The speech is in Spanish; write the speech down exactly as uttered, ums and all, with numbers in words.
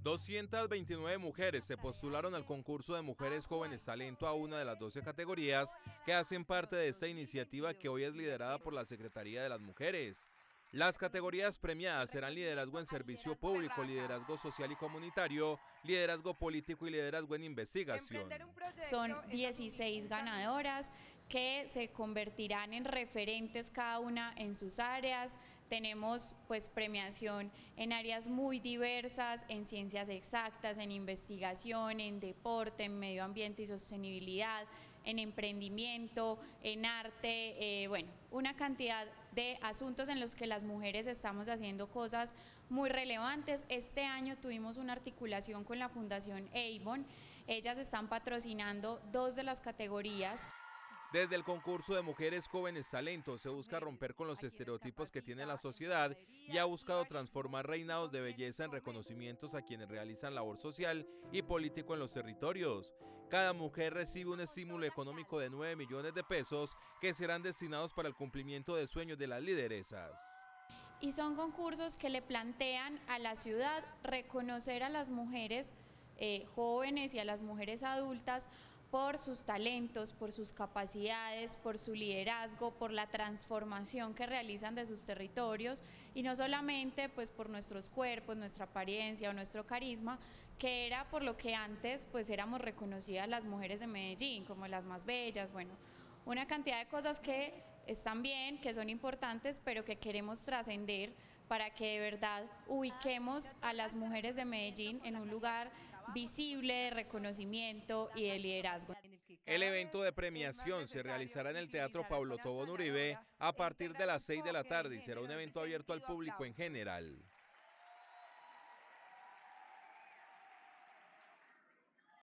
doscientas veintinueve mujeres se postularon al concurso de Mujeres Jóvenes Talento a una de las doce categorías que hacen parte de esta iniciativa que hoy es liderada por la Secretaría de las Mujeres. Las categorías premiadas serán liderazgo en servicio público, liderazgo social y comunitario, liderazgo político y liderazgo en investigación. Son dieciséis ganadoras que se convertirán en referentes cada una en sus áreas. Tenemos pues premiación en áreas muy diversas, en ciencias exactas, en investigación, en deporte, en medio ambiente y sostenibilidad, en emprendimiento, en arte, eh, bueno, una cantidad de asuntos en los que las mujeres estamos haciendo cosas muy relevantes. Este año tuvimos una articulación con la Fundación Avon. Ellas están patrocinando dos de las categorías. Desde el concurso de Mujeres Jóvenes Talento se busca romper con los estereotipos que tiene la sociedad y ha buscado transformar reinados de belleza en reconocimientos a quienes realizan labor social y político en los territorios. Cada mujer recibe un estímulo económico de nueve millones de pesos que serán destinados para el cumplimiento de sueños de las lideresas. Y son concursos que le plantean a la ciudad reconocer a las mujeres eh, jóvenes y a las mujeres adultas por sus talentos, por sus capacidades, por su liderazgo, por la transformación que realizan de sus territorios y no solamente pues por nuestros cuerpos, nuestra apariencia o nuestro carisma, que era por lo que antes pues éramos reconocidas las mujeres de Medellín como las más bellas, bueno, una cantidad de cosas que están bien, que son importantes, pero que queremos trascender para que de verdad ubiquemos a las mujeres de Medellín en un lugar visible de reconocimiento y de liderazgo. El evento de premiación se realizará en el Teatro Pablo Tobón Uribe a partir de las seis de la tarde y será un evento abierto al público en general.